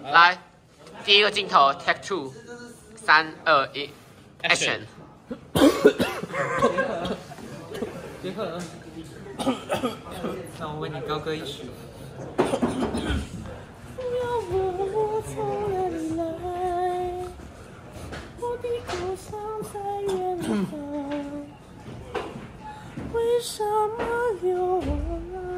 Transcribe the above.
来，第一个镜头 ，Take 2， 3、2、1 ，Action。 杰克，让我为你高歌一曲。不要问我从哪里来，我的故乡在远方，为什么留我来？